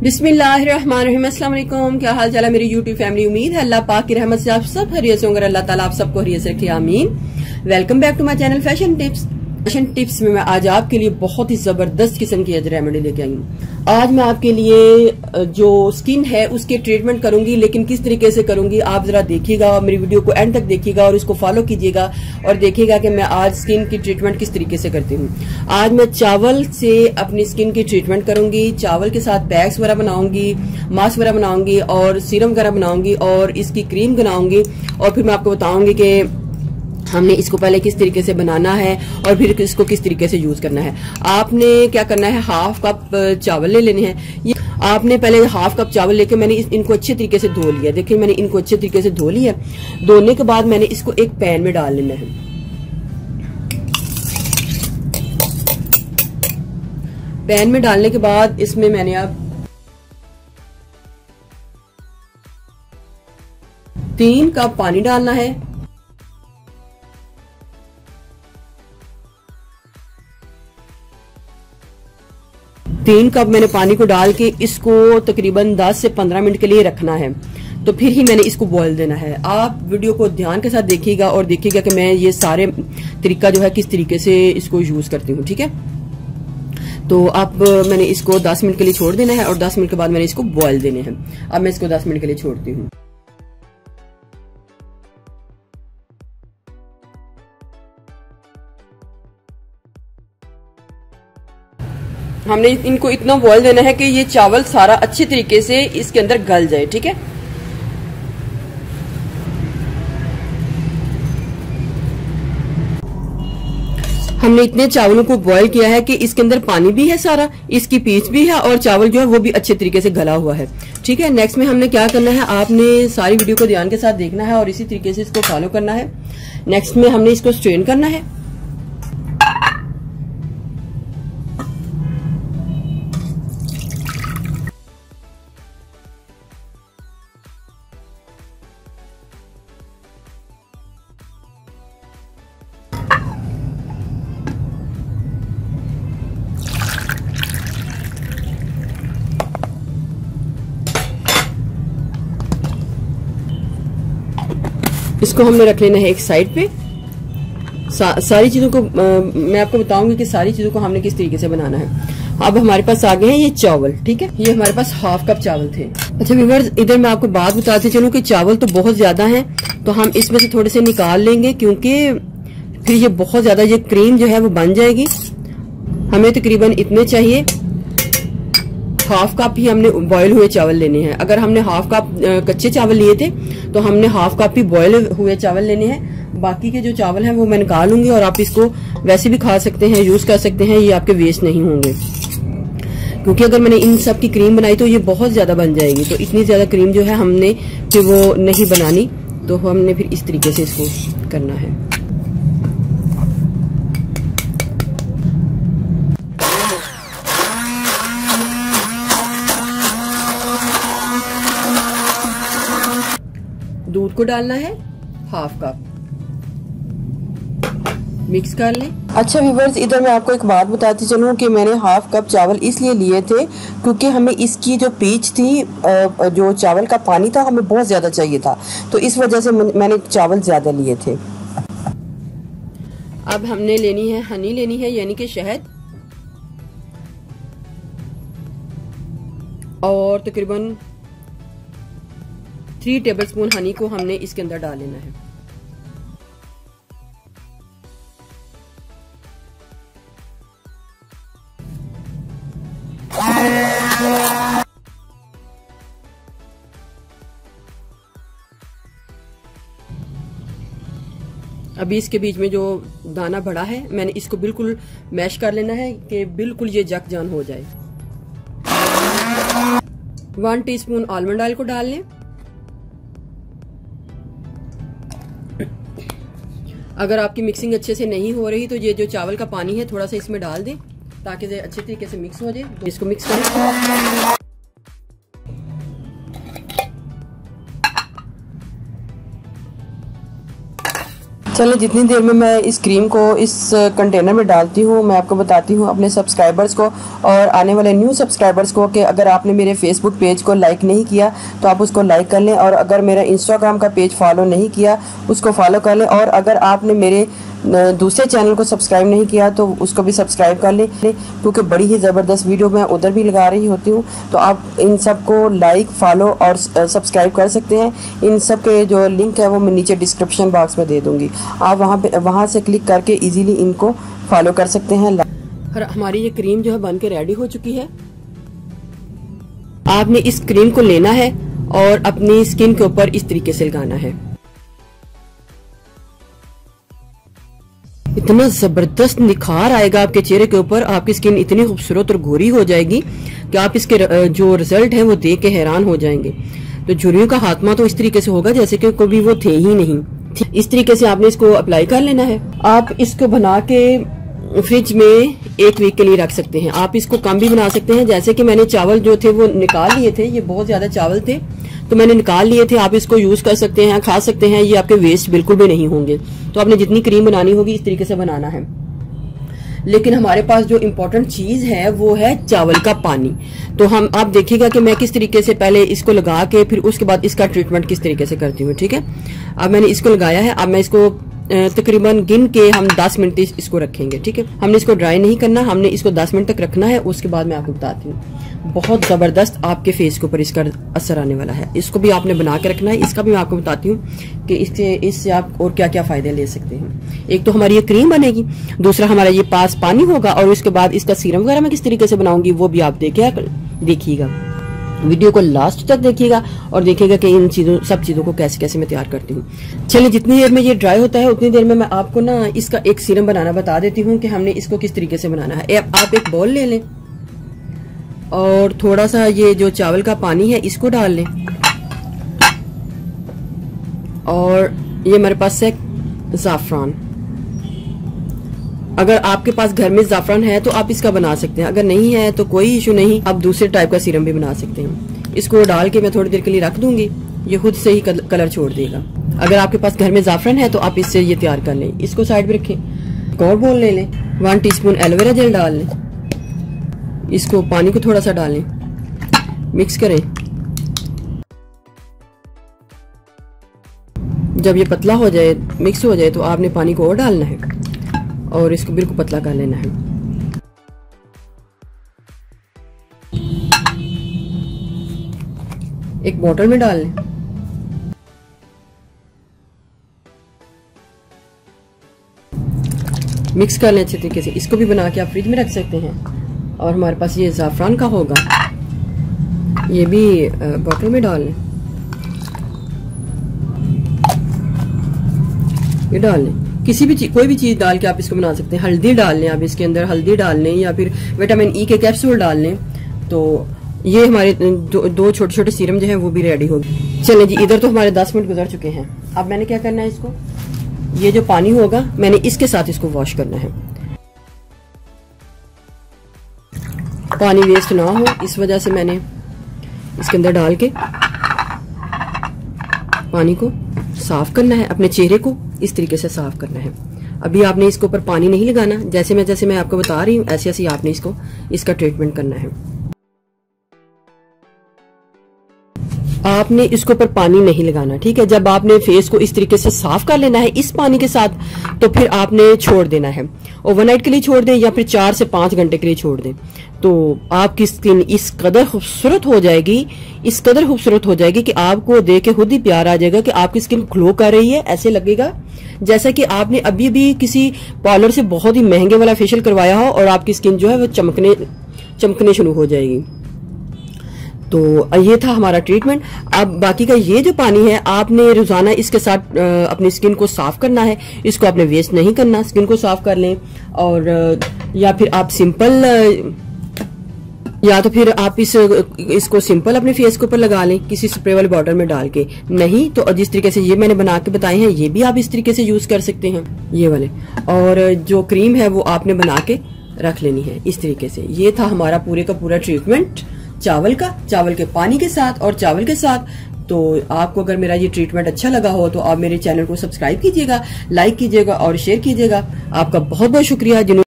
बिस्मिल्लाहिर्रहमानिर्रहीम। अस्सलाम वालेकुम। क्या हाल चाल है मेरी यूट्यूब फैमिली। उम्मीद है अल्लाह पाक की रहमत से आप सब खैरियत से होंगे। अल्लाह ताला आप सबको खैरियत से रखे, आमीन। Welcome back to my channel fashion tips. Fashion tips में मैं आज आपके लिए बहुत ही जबरदस्त किस्म की रेमेडी लेके आई हूँ। आज मैं आपके लिए जो स्किन है उसके ट्रीटमेंट करूंगी, लेकिन किस तरीके से करूंगी आप जरा देखिएगा। मेरी वीडियो को एंड तक देखिएगा और इसको फॉलो कीजिएगा और देखिएगा कि मैं आज स्किन की ट्रीटमेंट किस तरीके से करती हूँ। आज मैं चावल से अपनी स्किन की ट्रीटमेंट करूंगी। चावल के साथ पैक्स वगैरह बनाऊंगी, मास्क वगैरह बनाऊंगी और सीरम वगैरह बनाऊंगी और इसकी क्रीम बनाऊंगी और फिर मैं आपको बताऊंगी कि हमने इसको पहले किस तरीके से बनाना है और फिर इसको किस तरीके से यूज करना है। आपने क्या करना है, हाफ कप चावल ले लेने हैं। ये आपने पहले हाफ कप चावल लेके मैंने इनको अच्छे तरीके से धो लिया। देखिए मैंने इनको अच्छे तरीके से धो लिया। धोने के बाद मैंने इसको एक पैन में डाल लेना है। पैन में डालने के बाद इसमें मैंने अब 3 कप पानी डालना है। तीन कप मैंने पानी को डाल के इसको तकरीबन 10 से 15 मिनट के लिए रखना है। तो फिर ही मैंने इसको बॉईल देना है। आप वीडियो को ध्यान के साथ देखिएगा और देखिएगा कि मैं ये सारे तरीका जो है किस तरीके से इसको यूज करती हूँ, ठीक है। तो अब मैंने इसको 10 मिनट के लिए छोड़ देना है और 10 मिनट के बाद मैंने इसको बॉईल देने हैं। अब मैं इसको 10 मिनट के लिए छोड़ती हूँ। हमने इनको इतना बॉईल देना है कि ये चावल सारा अच्छे तरीके से इसके अंदर गल जाए, ठीक है। हमने इतने चावलों को बॉईल किया है कि इसके अंदर पानी भी है सारा, इसकी पीच भी है और चावल जो है वो भी अच्छे तरीके से गला हुआ है, ठीक है। नेक्स्ट में हमने क्या करना है, आपने सारी वीडियो को ध्यान के साथ देखना है और इसी तरीके से इसको फॉलो करना है। नेक्स्ट में हमने इसको स्ट्रेन करना है। इसको हमने रख लेना है एक साइड पे। सारी चीजों को मैं आपको बताऊंगी कि सारी चीजों को हमने किस तरीके से बनाना है। अब हमारे पास आ गए हैं ये चावल, ठीक है। ये हमारे पास हाफ कप चावल थे। अच्छा व्यूअर्स, इधर मैं आपको बात बताते चलूं कि चावल तो बहुत ज्यादा हैं, तो हम इसमें से थोड़े से निकाल लेंगे क्योंकि फिर ये बहुत ज्यादा ये क्रीम जो है वो बन जाएगी। हमें तकरीबन इतने चाहिए। हाफ कप ही हमने बॉयल हुए चावल लेने हैं। अगर हमने हाफ कप कच्चे चावल लिए थे तो हमने हाफ कप ही बॉयल हुए चावल लेने हैं। बाकी के जो चावल हैं वो मैं निकाल लूंगी और आप इसको वैसे भी खा सकते हैं, यूज कर सकते हैं। ये आपके वेस्ट नहीं होंगे क्योंकि अगर मैंने इन सब की क्रीम बनाई तो ये बहुत ज्यादा बन जाएगी। तो इतनी ज्यादा क्रीम जो है हमने फिर वो नहीं बनानी, तो हमने फिर इस तरीके से इसको करना है। दूध को डालना है हाफ कप, मिक्स कर लें। अच्छा व्यूअर्स, इधर मैं आपको एक बात बताती चलूं कि मैंने हाफ कप चावल इसलिए लिए थे क्योंकि हमें इसकी जो पीच थी, जो चावल का पानी था, हमें बहुत ज्यादा चाहिए था, तो इस वजह से मैंने चावल ज्यादा लिए थे। अब हमने लेनी है हनी, लेनी है यानी कि शहद, और तकरीबन 3 टेबलस्पून हनी को हमने इसके अंदर डाल लेना है। अभी इसके बीच में जो दाना बड़ा है मैंने इसको बिल्कुल मैश कर लेना है कि बिल्कुल ये जक जान हो जाए। 1 टीस्पून आलमंड ऑयल को डाल लें। अगर आपकी मिक्सिंग अच्छे से नहीं हो रही तो ये जो चावल का पानी है थोड़ा सा इसमें डाल दें ताकि ये अच्छे तरीके से मिक्स हो जाए। तो इसको मिक्स करें। चलो जितनी देर में मैं इस क्रीम को इस कंटेनर में डालती हूँ, मैं आपको बताती हूँ अपने सब्सक्राइबर्स को और आने वाले न्यू सब्सक्राइबर्स को कि अगर आपने मेरे फेसबुक पेज को लाइक नहीं किया तो आप उसको लाइक कर लें, और अगर मेरा इंस्टाग्राम का पेज फॉलो नहीं किया उसको फॉलो कर लें, और अगर आपने मेरे दूसरे चैनल को सब्सक्राइब नहीं किया तो उसको भी सब्सक्राइब कर लें, क्योंकि बड़ी ही ज़बरदस्त वीडियो मैं उधर भी लगा रही होती हूँ। तो आप इन सब को लाइक, फॉलो और सब्सक्राइब कर सकते हैं। इन सब के जो लिंक है वो मैं नीचे डिस्क्रिप्शन बॉक्स में दे दूँगी, आप वहाँ से क्लिक करके इजीली इनको फॉलो कर सकते हैं। हमारी ये क्रीम जो है बन के रेडी हो चुकी है। आपने इस क्रीम को लेना है और अपनी स्किन के ऊपर इस तरीके से लगाना है। इतना जबरदस्त निखार आएगा आपके चेहरे के ऊपर, आपकी स्किन इतनी खूबसूरत और गोरी हो जाएगी कि आप इसके जो रिजल्ट है वो देख के हैरान हो जाएंगे। तो झुर्रियों का खात्मा तो इस तरीके से होगा जैसे कि कभी वो थे ही नहीं। इस तरीके से आपने इसको अप्लाई कर लेना है। आप इसको बना के फ्रिज में 1 वीक के लिए रख सकते हैं। आप इसको कम भी बना सकते हैं, जैसे कि मैंने चावल जो थे वो निकाल लिए थे, ये बहुत ज्यादा चावल थे तो मैंने निकाल लिए थे। आप इसको यूज कर सकते हैं, खा सकते हैं, ये आपके वेस्ट बिल्कुल भी नहीं होंगे। तो आपने जितनी क्रीम बनानी होगी इस तरीके से बनाना है। लेकिन हमारे पास जो इम्पोर्टेंट चीज है वो है चावल का पानी। तो आप देखिएगा कि मैं किस तरीके से पहले इसको लगा के फिर उसके बाद इसका ट्रीटमेंट किस तरीके से करती हूँ। ठीक है, अब मैंने इसको लगाया है। अब मैं इसको तकरीबन गिन के हम 10 मिनट इसको रखेंगे। ठीक है, हमने इसको ड्राई नहीं करना, हमने इसको 10 मिनट तक रखना है। उसके बाद मैं आपको बताती हूँ। बहुत जबरदस्त आपके फेस के ऊपर इसका असर आने वाला है। इसको भी आपने बना के रखना है। इसका भी मैं आपको बताती हूँ कि इससे आप और क्या क्या फायदे ले सकते हैं। एक तो हमारी ये क्रीम बनेगी, दूसरा हमारा ये पास पानी होगा, और उसके बाद इसका सीरम वगैरह मैं किस तरीके से बनाऊंगी वो भी आप देखिएगा। वीडियो को लास्ट तक देखिएगा और देखिएगा कि इन सब चीजों को कैसे कैसे मैं तैयार करती हूँ। चलिए, जितनी देर में ये ड्राई होता है उतनी देर में मैं आपको ना इसका एक सीरम बनाना बता देती हूँ कि हमने इसको किस तरीके से बनाना है। आप एक बाउल ले लें और थोड़ा सा ये जो चावल का पानी है इसको डाल लें, और ये मेरे पास है ज़ाफ़रान। अगर आपके पास घर में ज़ाफ़रान है तो आप इसका बना सकते हैं, अगर नहीं है तो कोई इशू नहीं, आप दूसरे टाइप का सीरम भी बना सकते हैं। इसको डाल के मैं थोड़ी देर के लिए रख दूंगी, ये खुद से ही कलर छोड़ देगा। अगर आपके पास घर में ज़ाफ़रान है तो आप इससे ये तैयार कर लें। इसको साइड में रखें, एक और बोल ले लें, 1 टीस्पून एलोवेरा जेल डाल लें, इसको पानी को थोड़ा सा डालें, मिक्स करें। जब ये पतला हो जाए, मिक्स हो जाए, तो आपने पानी को और डालना है और इसको बिल्कुल पतला कर लेना है। एक बोतल में डाल लें, मिक्स कर लें अच्छे तरीके से। इसको भी बना के आप फ्रिज में रख सकते हैं। और हमारे पास ये ज़ाफ़रान का होगा, ये भी बोतल में डाल लें, ये डाल लें। किसी भी कोई भी चीज डाल के आप इसको बना सकते हैं। हल्दी डाल लें, आप इसके अंदर हल्दी डाल लें या फिर विटामिन ई के कैप्सूल डाल लें। तो ये हमारे दो छोटे छोटे सीरम जो है वो भी रेडी होगी। चलिए जी, इधर तो हमारे 10 मिनट गुजर चुके हैं। अब मैंने क्या करना है, इसको ये जो पानी होगा मैंने इसके साथ इसको वॉश करना है। पानी वेस्ट ना हो इस वजह से मैंने इसके अंदर डाल के पानी को साफ करना है। अपने चेहरे को इस तरीके से साफ करना है। अभी आपने इसके ऊपर पानी नहीं लगाना, जैसे मैं आपको बता रही हूँ ऐसे ऐसे आपने इसका ट्रीटमेंट करना है। आपने इसके ऊपर पानी नहीं लगाना, ठीक है। जब आपने फेस को इस तरीके से साफ कर लेना है इस पानी के साथ, तो फिर आपने छोड़ देना है। ओवरनाइट के लिए छोड़ दें या फिर 4 से 5 घंटे के लिए छोड़ दें। तो आपकी स्किन इस कदर खूबसूरत हो जाएगी कि आपको देख के खुद ही प्यार आ जाएगा कि आपकी स्किन ग्लो कर रही है। ऐसे लगेगा जैसा कि आपने अभी भी किसी पार्लर से बहुत ही महंगे वाला फेशियल करवाया हो और आपकी स्किन जो है वो चमकने शुरू हो जाएगी। तो ये था हमारा ट्रीटमेंट। अब बाकी का ये जो पानी है आपने रोजाना इसके साथ अपनी स्किन को साफ करना है। इसको आपने वेस्ट नहीं करना, स्किन को साफ कर लें। और या फिर आप इसको सिंपल अपने फेस के ऊपर लगा लें किसी स्प्रे वाले बॉटल में डाल के। नहीं तो जिस तरीके से ये मैंने बना के बताए हैं ये भी आप इस तरीके से यूज कर सकते हैं, ये वाले। और जो क्रीम है वो आपने बना के रख लेनी है इस तरीके से। ये था हमारा पूरे का पूरा ट्रीटमेंट चावल के पानी के साथ और चावल के साथ तो आपको अगर मेरा ये ट्रीटमेंट अच्छा लगा हो तो आप मेरे चैनल को सब्सक्राइब कीजिएगा, लाइक कीजिएगा और शेयर कीजिएगा। आपका बहुत बहुत शुक्रिया।